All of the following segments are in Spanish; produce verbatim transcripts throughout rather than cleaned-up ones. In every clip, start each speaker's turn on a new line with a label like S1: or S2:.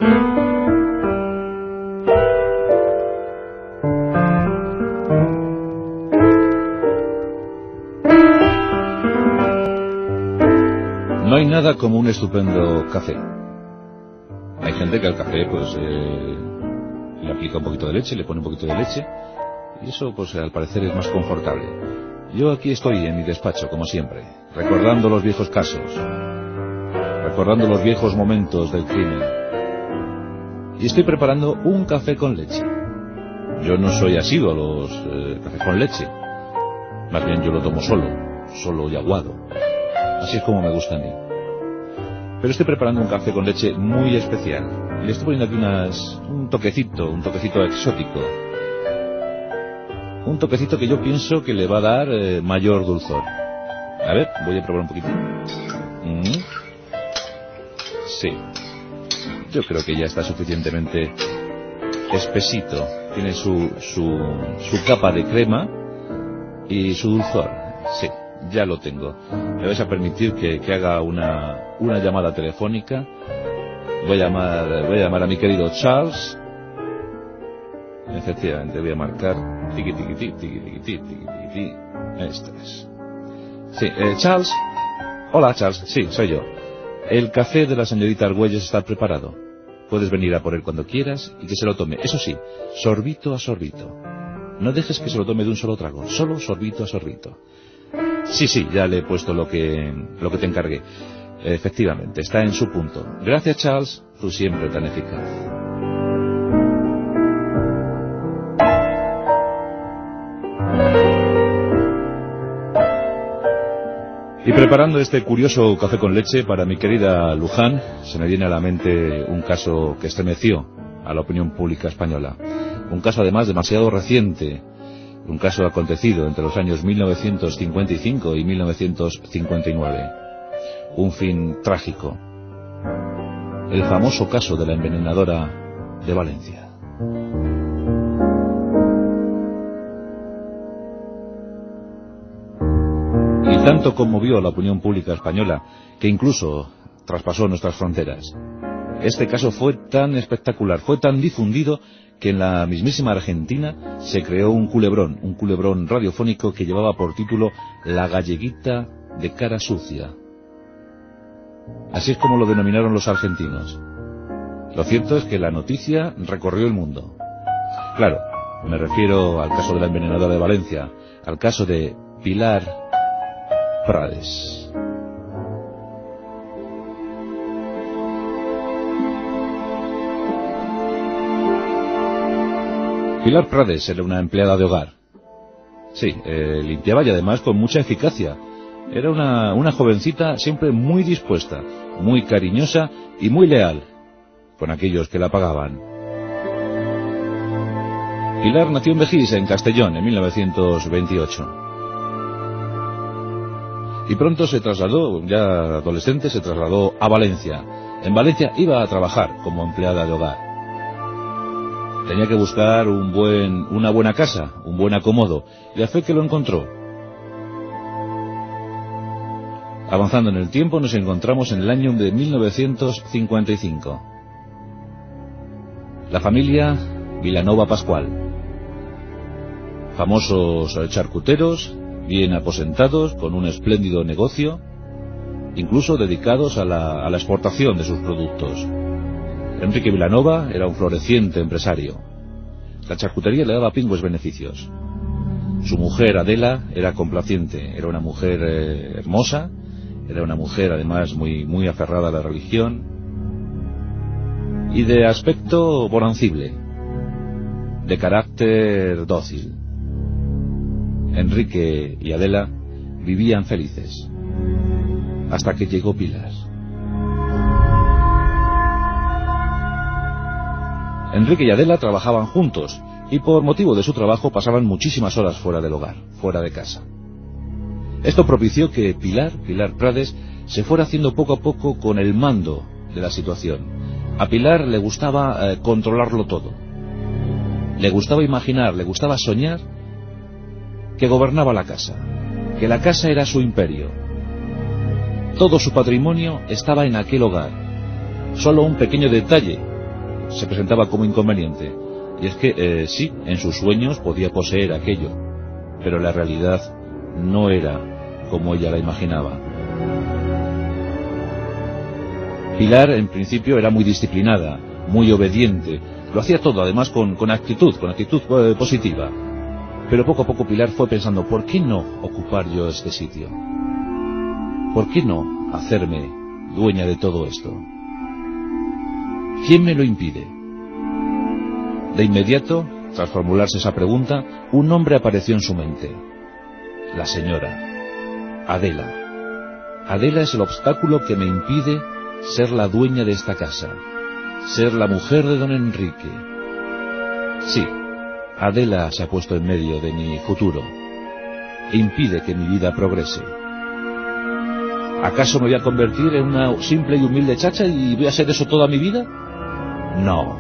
S1: No hay nada como un estupendo café. Hay gente que al café pues eh, le aplica un poquito de leche, le pone un poquito de leche y eso pues al parecer es más confortable. Yo aquí estoy en mi despacho, como siempre, recordando los viejos casos, recordando los viejos momentos del crimen y estoy preparando un café con leche. Yo no soy asiduo a los eh, cafés con leche, más bien yo lo tomo solo, solo y aguado. Así es como me gusta a mí. Pero estoy preparando un café con leche muy especial. Y le estoy poniendo aquí unas, un toquecito, un toquecito exótico. Un toquecito que yo pienso que le va a dar eh, mayor dulzor. A ver, voy a probar un poquito. Mm. Sí. Yo creo que ya está suficientemente espesito. Tiene su, su, su capa de crema y su dulzor. Sí. Ya lo tengo. Me vais a permitir que, que haga una, una llamada telefónica. Voy a llamar, voy a llamar a mi querido Charles. Efectivamente, voy a marcar tiqui tiqui tiqui tiqui tiqui tiqui tiqui. Esto es. Sí, eh, Charles. Hola, Charles. Sí, soy yo. El café de la señorita Argüelles está preparado. Puedes venir a por él cuando quieras y que se lo tome. Eso sí, sorbito a sorbito. No dejes que se lo tome de un solo trago. Solo sorbito a sorbito. Sí, sí, ya le he puesto lo que, lo que te encargué. Efectivamente, está en su punto. Gracias, Charles, tú siempre tan eficaz. Y preparando este curioso café con leche para mi querida Luján, se me viene a la mente un caso que estremeció a la opinión pública española. Un caso además demasiado reciente. Un caso acontecido entre los años mil novecientos cincuenta y cinco y mil novecientos cincuenta y nueve. Un fin trágico. El famoso caso de la envenenadora de Valencia. Y tanto conmovió a la opinión pública española que incluso traspasó nuestras fronteras. Este caso fue tan espectacular, fue tan difundido que en la mismísima Argentina se creó un culebrón, un culebrón radiofónico que llevaba por título La galleguita de cara sucia. Así es como lo denominaron los argentinos. Lo cierto es que la noticia recorrió el mundo. Claro, me refiero al caso de la envenenadora de Valencia, al caso de Pilar Prades. Pilar Prades era una empleada de hogar. Sí, eh, limpiaba y además con mucha eficacia. Era una, una jovencita siempre muy dispuesta, muy cariñosa y muy leal con aquellos que la pagaban. Pilar nació en Vejís, en Castellón, en mil novecientos veintiocho. Y pronto se trasladó, ya adolescente, se trasladó a Valencia. En Valencia iba a trabajar como empleada de hogar. Tenía que buscar un buen, una buena casa, un buen acomodo, y a fe que lo encontró. Avanzando en el tiempo, nos encontramos en el año de mil novecientos cincuenta y cinco. La familia Vilanova Pascual. Famosos charcuteros, bien aposentados, con un espléndido negocio, incluso dedicados a la, a la exportación de sus productos. Enrique Vilanova era un floreciente empresario. La charcutería le daba pingües beneficios. Su mujer Adela era complaciente, era una mujer eh, hermosa, era una mujer además muy, muy aferrada a la religión y de aspecto bonancible, de carácter dócil. Enrique y Adela vivían felices hasta que llegó Pilar. Enrique y Adela trabajaban juntos y por motivo de su trabajo pasaban muchísimas horas fuera del hogar, fuera de casa. Esto propició que Pilar, Pilar Prades, se fuera haciendo poco a poco con el mando de la situación. A Pilar le gustaba eh, controlarlo todo. Le gustaba imaginar, le gustaba soñar que gobernaba la casa, que la casa era su imperio. Todo su patrimonio estaba en aquel hogar. Solo un pequeño detalle se presentaba como inconveniente. Y es que, eh, sí, en sus sueños podía poseer aquello, pero la realidad no era como ella la imaginaba. Pilar, en principio, era muy disciplinada, muy obediente, lo hacía todo, además, con, con actitud, con actitud eh, positiva. Pero poco a poco Pilar fue pensando, ¿por qué no ocupar yo este sitio? ¿Por qué no hacerme dueña de todo esto? ¿Quién me lo impide? De inmediato, tras formularse esa pregunta, un nombre apareció en su mente. La señora Adela. Adela es el obstáculo que me impide ser la dueña de esta casa, ser la mujer de don Enrique. Sí, Adela se ha puesto en medio de mi futuro e impide que mi vida progrese. ¿Acaso me voy a convertir en una simple y humilde chacha y voy a ser eso toda mi vida? No.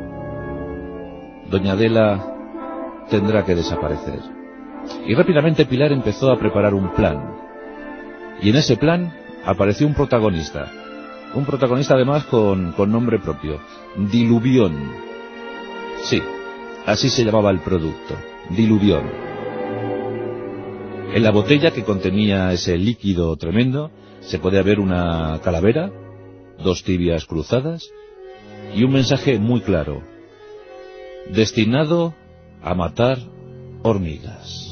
S1: Doña Adela tendrá que desaparecer. Y rápidamente Pilar empezó a preparar un plan. Y en ese plan apareció un protagonista. Un protagonista además con, con nombre propio. Diluvión. Sí, así se llamaba el producto. Diluvión. En la botella que contenía ese líquido tremendo se podía ver una calavera, dos tibias cruzadas y un mensaje muy claro. Destinado a matar hormigas.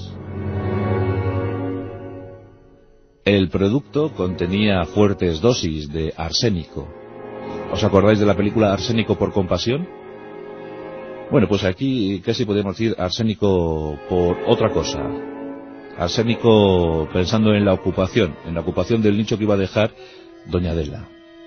S1: El producto contenía fuertes dosis de arsénico. ¿Os acordáis de la película Arsénico por compasión? Bueno, pues aquí casi podemos decir arsénico por otra cosa. Arsénico pensando en la ocupación, en la ocupación del nicho que iba a dejar doña Adela.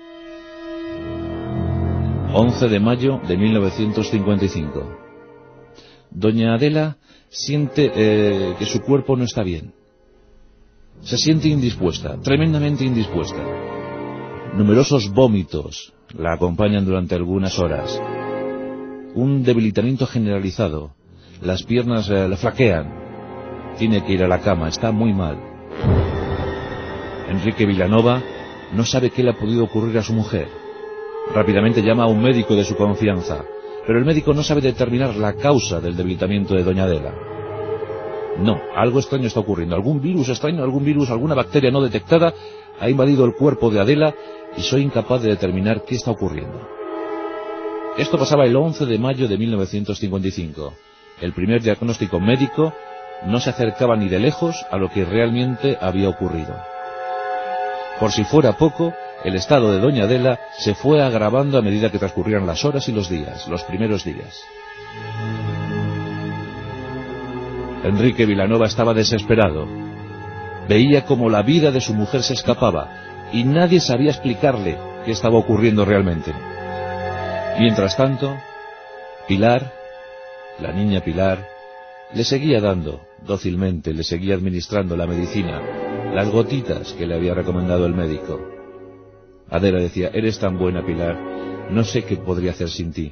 S1: once de mayo de mil novecientos cincuenta y cinco. Doña Adela siente eh, que su cuerpo no está bien. Se siente indispuesta, tremendamente indispuesta. Numerosos vómitos la acompañan durante algunas horas. Un debilitamiento generalizado. Las piernas eh, le flaquean. Tiene que ir a la cama, está muy mal. Enrique Vilanova no sabe qué le ha podido ocurrir a su mujer. Rápidamente llama a un médico de su confianza, pero el médico no sabe determinar la causa del debilitamiento de doña Adela. No, algo extraño está ocurriendo. Algún virus extraño, algún virus, alguna bacteria no detectada ha invadido el cuerpo de Adela y soy incapaz de determinar qué está ocurriendo. Esto pasaba el once de mayo de mil novecientos cincuenta y cinco. El primer diagnóstico médico no se acercaba ni de lejos a lo que realmente había ocurrido. Por si fuera poco, el estado de doña Adela se fue agravando a medida que transcurrían las horas y los días, los primeros días. Enrique Vilanova estaba desesperado. Veía como la vida de su mujer se escapaba y nadie sabía explicarle qué estaba ocurriendo realmente. Mientras tanto, Pilar, la niña Pilar, le seguía dando dócilmente, le seguía administrando la medicina, las gotitas que le había recomendado el médico. Adela decía, eres tan buena, Pilar, no sé qué podría hacer sin ti.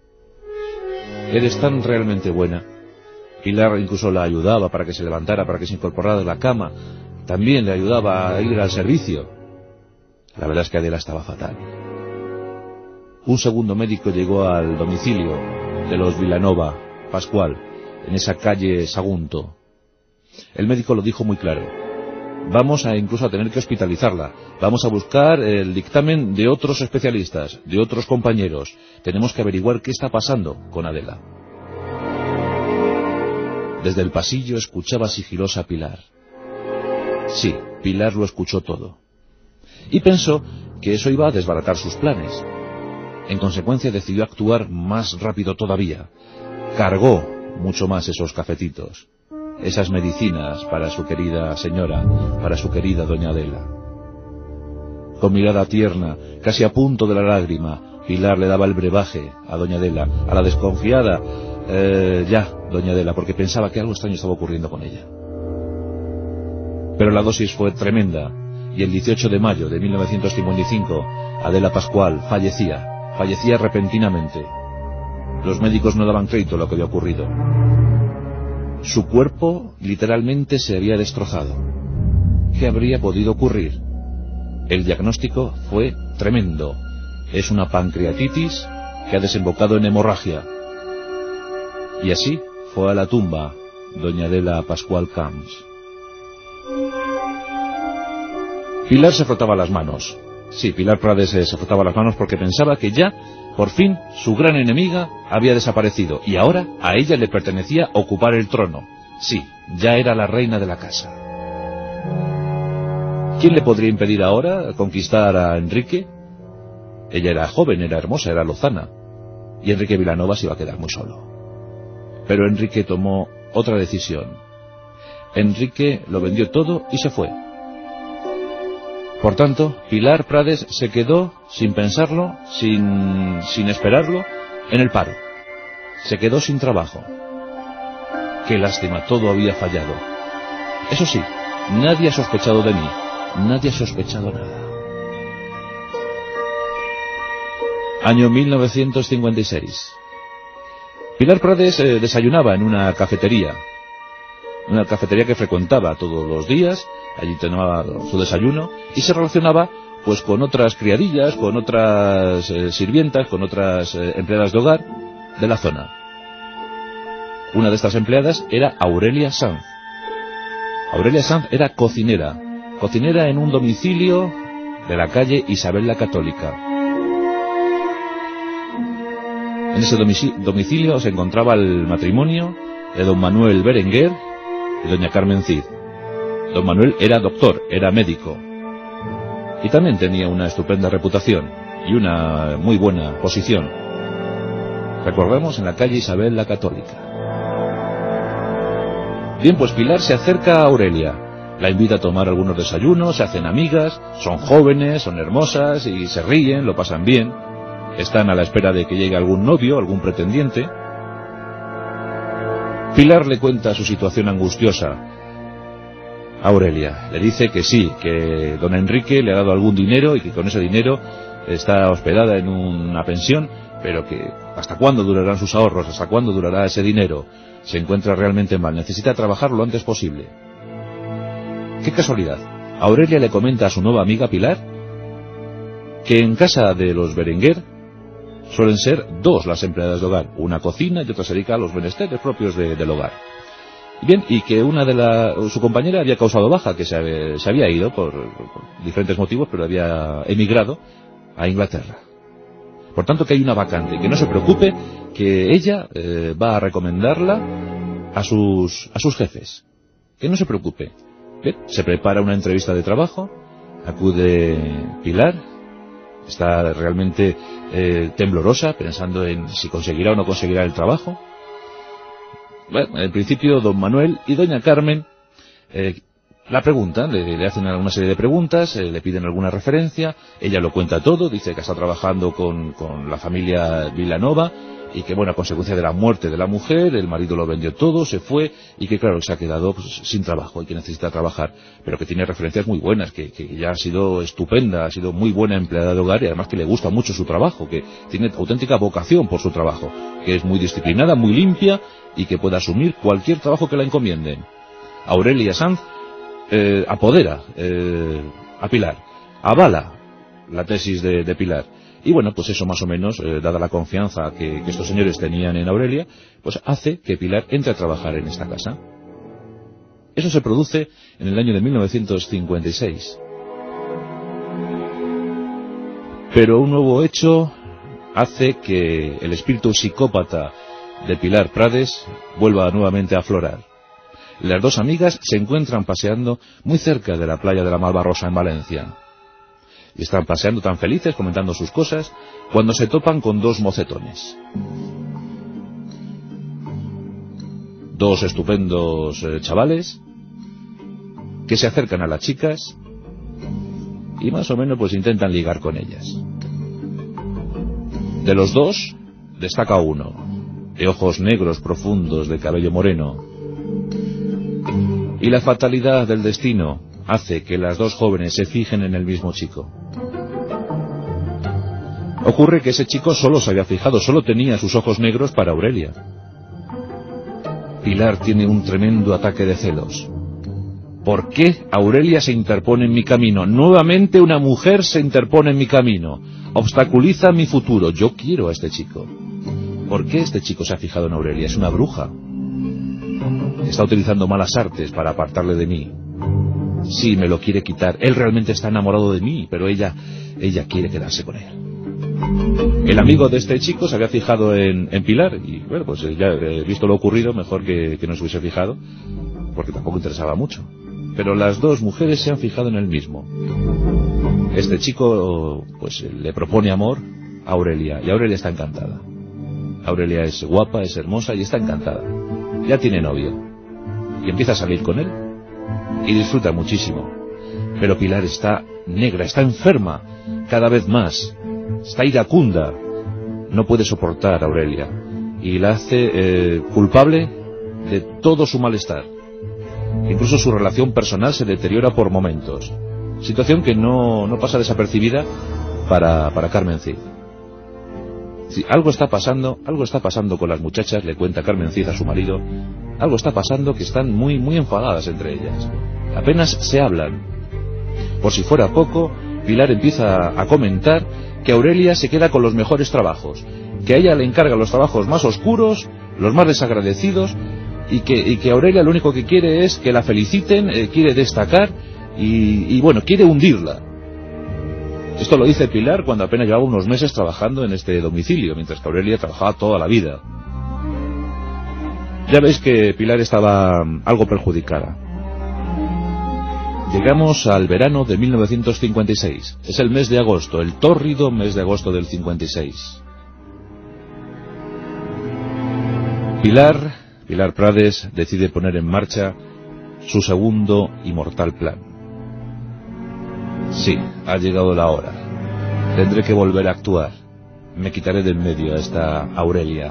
S1: Eres tan realmente buena. Pilar incluso la ayudaba para que se levantara, para que se incorporara de la cama. También le ayudaba a ir al servicio. La verdad es que Adela estaba fatal. Un segundo médico llegó al domicilio de los Vilanova, Pascual, en esa calle Sagunto. El médico lo dijo muy claro. Vamos a incluso a tener que hospitalizarla. Vamos a buscar el dictamen de otros especialistas, de otros compañeros. Tenemos que averiguar qué está pasando con Adela. Desde el pasillo escuchaba sigilosa Pilar. Sí, Pilar lo escuchó todo. Y pensó que eso iba a desbaratar sus planes. En consecuencia decidió actuar más rápido todavía. Cargó mucho más esos cafetitos, esas medicinas para su querida señora, para su querida doña Adela. Con mirada tierna, casi a punto de la lágrima, Pilar le daba el brebaje a doña Adela, a la desconfiada, eh, ya, doña Adela, porque pensaba que algo extraño estaba ocurriendo con ella. Pero la dosis fue tremenda, y el dieciocho de mayo de mil novecientos cincuenta y cinco, Adela Pascual fallecía, fallecía repentinamente. Los médicos no daban crédito a lo que había ocurrido. Su cuerpo literalmente se había destrozado. ¿Qué habría podido ocurrir? El diagnóstico fue tremendo. Es una pancreatitis que ha desembocado en hemorragia. Y así fue a la tumba doña Adela Pascual Camps. Pilar se frotaba las manos. Sí, Pilar Prades se frotaba las manos porque pensaba que ya, por fin, su gran enemiga había desaparecido y ahora a ella le pertenecía ocupar el trono. Sí, ya era la reina de la casa. ¿Quién le podría impedir ahora conquistar a Enrique? Ella era joven, era hermosa, era lozana, y Enrique Vilanova se iba a quedar muy solo. Pero Enrique tomó otra decisión. Enrique lo vendió todo y se fue. Por tanto, Pilar Prades se quedó, sin pensarlo, sin, sin esperarlo, en el paro. Se quedó sin trabajo. Qué lástima, todo había fallado. Eso sí, nadie ha sospechado de mí, nadie ha sospechado nada. Año mil novecientos cincuenta y seis. Pilar Prades eh, desayunaba en una cafetería, una cafetería que frecuentaba todos los días. Allí tomaba su desayuno y se relacionaba pues con otras criadillas, con otras eh, sirvientas, con otras eh, empleadas de hogar de la zona. Una de estas empleadas era Aurelia Sanz. Aurelia Sanz era cocinera, cocinera en un domicilio de la calle Isabel la Católica. En ese domicilio se encontraba el matrimonio de don Manuel Berenguer y doña Carmen Cid. Don Manuel era doctor, era médico, y también tenía una estupenda reputación y una muy buena posición. Recordemos, en la calle Isabel la Católica. Bien, pues Pilar se acerca a Aurelia, la invita a tomar algunos desayunos, se hacen amigas, son jóvenes, son hermosas y se ríen, lo pasan bien. Están a la espera de que llegue algún novio, algún pretendiente. Pilar le cuenta su situación angustiosa. Aurelia le dice que sí, que don Enrique le ha dado algún dinero y que con ese dinero está hospedada en una pensión, pero que ¿hasta cuándo durarán sus ahorros? ¿Hasta cuándo durará ese dinero? Se encuentra realmente mal, necesita trabajar lo antes posible. ¡Qué casualidad! Aurelia le comenta a su nueva amiga Pilar que en casa de los Berenguer suelen ser dos las empleadas de hogar, una cocina y otra se dedica a los menesteres propios de, del hogar. Bien, y que una de la, su compañera había causado baja, que se, se había ido por, por diferentes motivos, pero había emigrado a Inglaterra. Por tanto, que hay una vacante, que no se preocupe, que ella eh, va a recomendarla a sus, a sus jefes. Que no se preocupe. Bien, se prepara una entrevista de trabajo, acude Pilar, está realmente eh, temblorosa, pensando en si conseguirá o no conseguirá el trabajo. Bueno, en principio don Manuel y doña Carmen eh, la preguntan, le, le hacen una serie de preguntas, eh, le piden alguna referencia, ella lo cuenta todo, dice que está trabajando con, con la familia Vilanova y que, bueno, a consecuencia de la muerte de la mujer, el marido lo vendió todo, se fue y que, claro, se ha quedado pues, sin trabajo y que necesita trabajar, pero que tiene referencias muy buenas, que, que ya ha sido estupenda, ha sido muy buena empleada de hogar y además que le gusta mucho su trabajo, que tiene auténtica vocación por su trabajo, que es muy disciplinada, muy limpia y que puede asumir cualquier trabajo que la encomienden. Aurelia Sanz eh, apodera eh, a Pilar, avala la tesis de, de Pilar. Y bueno, pues eso más o menos, eh, dada la confianza que, que estos señores tenían en Aurelia, pues hace que Pilar entre a trabajar en esta casa. Eso se produce en el año de mil novecientos cincuenta y seis. Pero un nuevo hecho hace que el espíritu psicópata de Pilar Prades vuelva nuevamente a aflorar. Las dos amigas se encuentran paseando muy cerca de la playa de la Malvarrosa en Valencia. Y están paseando tan felices, comentando sus cosas, cuando se topan con dos mocetones. Dos estupendos eh, chavales que se acercan a las chicas y más o menos pues intentan ligar con ellas. De los dos destaca uno, de ojos negros profundos, de cabello moreno. Y la fatalidad del destino hace que las dos jóvenes se fijen en el mismo chico. Ocurre que ese chico solo se había fijado, solo tenía sus ojos negros para Aurelia. Pilar tiene un tremendo ataque de celos. ¿Por qué Aurelia se interpone en mi camino? Nuevamente una mujer se interpone en mi camino. Obstaculiza mi futuro. Yo quiero a este chico. ¿Por qué este chico se ha fijado en Aurelia? Es una bruja. Está utilizando malas artes para apartarle de mí. Sí, me lo quiere quitar. Él realmente está enamorado de mí, pero ella, ella quiere quedarse con él. El amigo de este chico se había fijado en, en Pilar y, bueno, pues ya he visto lo ocurrido, mejor que, que no se hubiese fijado, porque tampoco interesaba mucho. Pero las dos mujeres se han fijado en el mismo. Este chico, pues, le propone amor a Aurelia, y Aurelia está encantada. Aurelia es guapa, es hermosa y está encantada. Ya tiene novio. Y empieza a salir con él. Y disfruta muchísimo. Pero Pilar está negra, está enferma, cada vez más. Está iracunda. No puede soportar a Aurelia. Y la hace eh, culpable de todo su malestar. Incluso su relación personal se deteriora por momentos. Situación que no, no pasa desapercibida para, para Carmen Cid. Si algo está pasando, algo está pasando con las muchachas, le cuenta Carmen Cid a su marido. Algo está pasando que están muy, muy enfadadas entre ellas. Apenas se hablan. Por si fuera poco, Pilar empieza a comentar que Aurelia se queda con los mejores trabajos, que a ella le encarga los trabajos más oscuros, los más desagradecidos, y que, y que Aurelia lo único que quiere es que la feliciten, eh, quiere destacar y, y bueno, quiere hundirla. Esto lo dice Pilar cuando apenas llevaba unos meses trabajando en este domicilio, mientras que Aurelia trabajaba toda la vida. Ya veis que Pilar estaba algo perjudicada. Llegamos al verano de mil novecientos cincuenta y seis. Es el mes de agosto, el tórrido mes de agosto del cincuenta y seis. Pilar, Pilar Prades, decide poner en marcha su segundo y mortal plan. Sí, ha llegado la hora. Tendré que volver a actuar. Me quitaré del medio a esta Aurelia.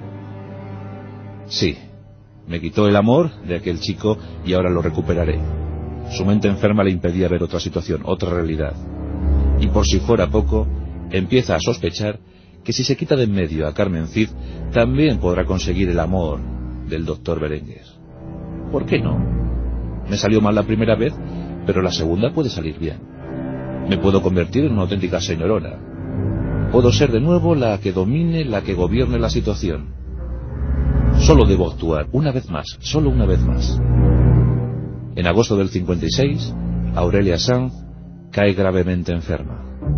S1: Sí, me quitó el amor de aquel chico y ahora lo recuperaré. Su mente enferma le impedía ver otra situación, otra realidad. Y por si fuera poco, empieza a sospechar que si se quita de en medio a Carmen Cid, también podrá conseguir el amor del doctor Berenguer. ¿Por qué no? Me salió mal la primera vez, pero la segunda puede salir bien. Me puedo convertir en una auténtica señorona. Puedo ser de nuevo la que domine, la que gobierne la situación. Solo debo actuar, una vez más, solo una vez más. En agosto del cincuenta y seis, Aurelia Sanz cae gravemente enferma.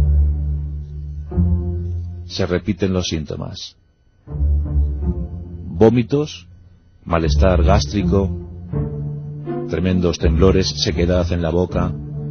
S1: Se repiten los síntomas. Vómitos, malestar gástrico, tremendos temblores, sequedad en la boca,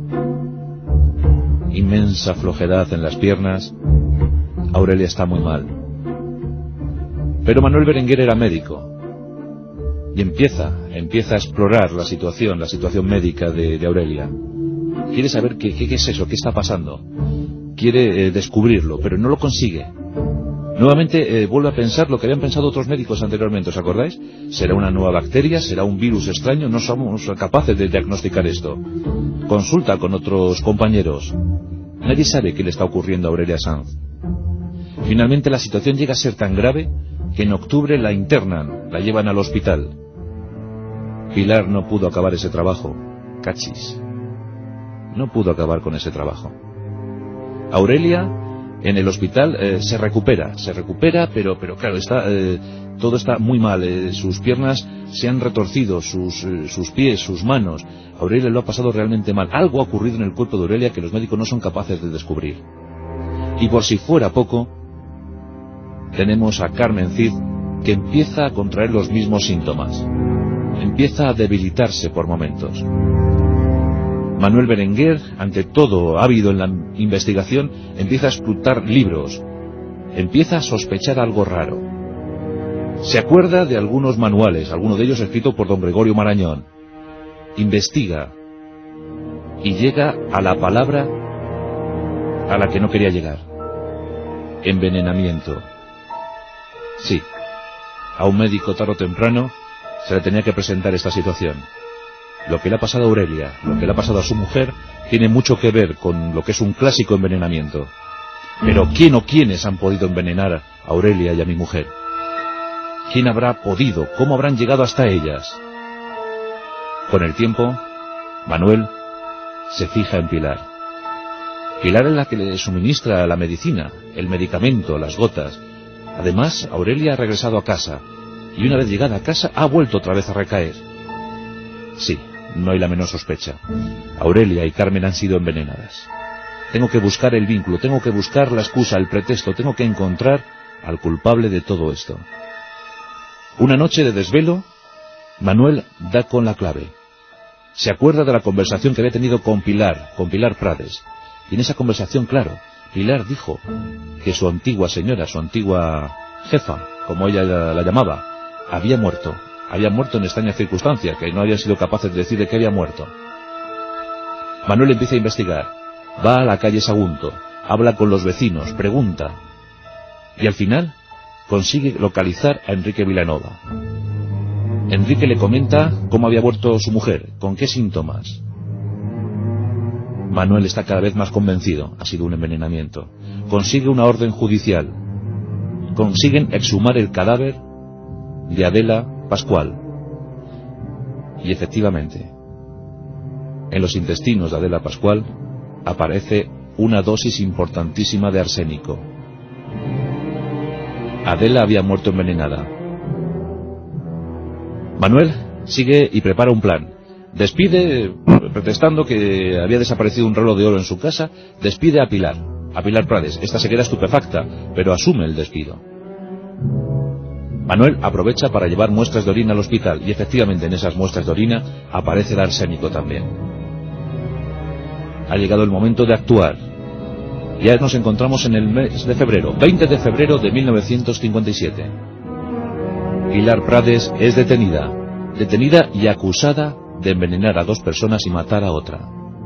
S1: inmensa flojedad en las piernas. Aurelia está muy mal. Pero Manuel Berenguer era médico. Y empieza, empieza a explorar la situación, la situación médica de, de Aurelia. Quiere saber qué, qué, qué es eso, qué está pasando. Quiere eh, descubrirlo, pero no lo consigue. Nuevamente eh, vuelve a pensar lo que habían pensado otros médicos anteriormente, ¿os acordáis? ¿Será una nueva bacteria? ¿Será un virus extraño? No somos capaces de diagnosticar esto. Consulta con otros compañeros. Nadie sabe qué le está ocurriendo a Aurelia Sanz. Finalmente la situación llega a ser tan grave que en octubre la internan, la llevan al hospital. Pilar no pudo acabar ese trabajo. Cachis. No pudo acabar con ese trabajo. Aurelia, en el hospital, eh, se recupera, se recupera, pero, pero claro, está, eh, todo está muy mal. Eh, sus piernas se han retorcido, sus, eh, sus pies, sus manos. Aurelia lo ha pasado realmente mal. Algo ha ocurrido en el cuerpo de Aurelia que los médicos no son capaces de descubrir. Y por si fuera poco, tenemos a Carmen Cid, que empieza a contraer los mismos síntomas. Empieza a debilitarse por momentos. Manuel Berenguer, ante todo ávido en la investigación, empieza a escrutar libros. Empieza a sospechar algo raro. Se acuerda de algunos manuales, alguno de ellos escrito por don Gregorio Marañón. Investiga. Y llega a la palabra a la que no quería llegar. Envenenamiento. Sí, a un médico tarde o temprano se le tenía que presentar esta situación. Lo que le ha pasado a Aurelia, lo que le ha pasado a su mujer, tiene mucho que ver con lo que es un clásico envenenamiento. Pero ¿quién o quiénes han podido envenenar a Aurelia y a mi mujer? ¿Quién habrá podido? ¿Cómo habrán llegado hasta ellas? Con el tiempo, Manuel se fija en Pilar. Pilar es la que le suministra la medicina, el medicamento, las gotas. Además, Aurelia ha regresado a casa, y una vez llegada a casa ha vuelto otra vez a recaer. Sí, no hay la menor sospecha. Aurelia y Carmen han sido envenenadas. Tengo que buscar el vínculo, tengo que buscar la excusa, el pretexto, tengo que encontrar al culpable de todo esto. Una noche de desvelo, Manuel da con la clave. Se acuerda de la conversación que había tenido con Pilar, con Pilar Prades. Y en esa conversación, claro, Pilar dijo que su antigua señora, su antigua jefa, como ella la, la llamaba, había muerto. Había muerto en extrañas circunstancias, que no habían sido capaces de decir de qué había muerto. Manuel empieza a investigar. Va a la calle Sagunto, habla con los vecinos, pregunta. Y al final consigue localizar a Enrique Vilanova. Enrique le comenta cómo había muerto su mujer, con qué síntomas. Manuel está cada vez más convencido, ha sido un envenenamiento. Consigue una orden judicial. Consiguen exhumar el cadáver de Adela Pascual. Y efectivamente, en los intestinos de Adela Pascual aparece una dosis importantísima de arsénico. Adela había muerto envenenada. Manuel sigue y prepara un plan. Despide, pretextando que había desaparecido un reloj de oro en su casa, despide a Pilar, a Pilar Prades. Esta se queda estupefacta, pero asume el despido. Manuel aprovecha para llevar muestras de orina al hospital, y efectivamente en esas muestras de orina aparece el arsénico también. Ha llegado el momento de actuar. Ya nos encontramos en el mes de febrero, veinte de febrero de mil novecientos cincuenta y siete. Pilar Prades es detenida, detenida y acusada de envenenar a dos personas y matar a otra.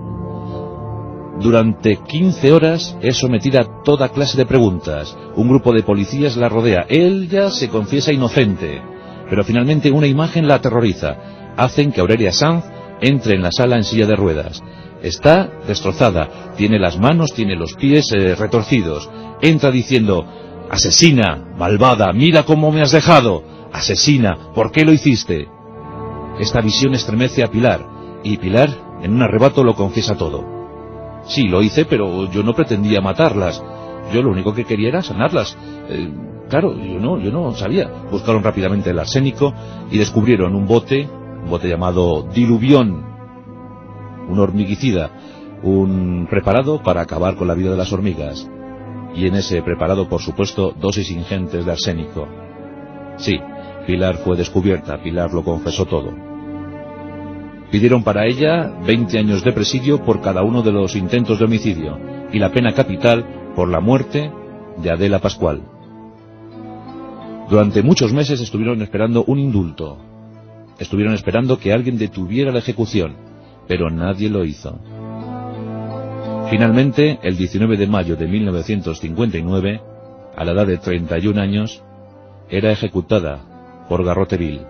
S1: Durante quince horas es sometida a toda clase de preguntas. Un grupo de policías la rodea. Ella se confiesa inocente, pero finalmente una imagen la aterroriza. Hacen que Aurelia Sanz entre en la sala en silla de ruedas. Está destrozada, tiene las manos, tiene los pies eh, retorcidos. Entra diciendo: asesina, malvada, mira cómo me has dejado. Asesina, ¿por qué lo hiciste? Esta visión estremece a Pilar, y Pilar, en un arrebato, lo confiesa todo. Sí, lo hice, pero yo no pretendía matarlas. Yo lo único que quería era sanarlas. Eh, claro, yo no, yo no sabía. Buscaron rápidamente el arsénico y descubrieron un bote, un bote llamado diluvión, un hormiguicida, un preparado para acabar con la vida de las hormigas. Y en ese preparado, por supuesto, dosis ingentes de arsénico. Sí, Pilar fue descubierta, Pilar lo confesó todo. Pidieron para ella veinte años de presidio por cada uno de los intentos de homicidio y la pena capital por la muerte de Adela Pascual. Durante muchos meses estuvieron esperando un indulto. Estuvieron esperando que alguien detuviera la ejecución, pero nadie lo hizo. Finalmente, el diecinueve de mayo de mil novecientos cincuenta y nueve, a la edad de treinta y un años, era ejecutada por garrote vil.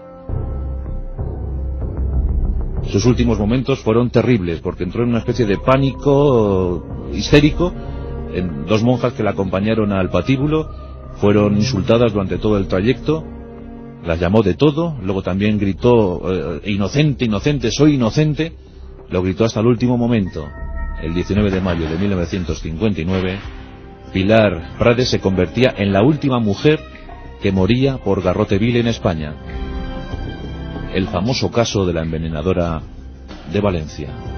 S1: Sus últimos momentos fueron terribles, porque entró en una especie de pánico histérico. En dos monjas que la acompañaron al patíbulo fueron insultadas durante todo el trayecto, las llamó de todo, luego también gritó eh, inocente, inocente, soy inocente, lo gritó hasta el último momento. El diecinueve de mayo de mil novecientos cincuenta y nueve, Pilar Prades se convertía en la última mujer que moría por garrote vil en España. El famoso caso de la envenenadora de Valencia.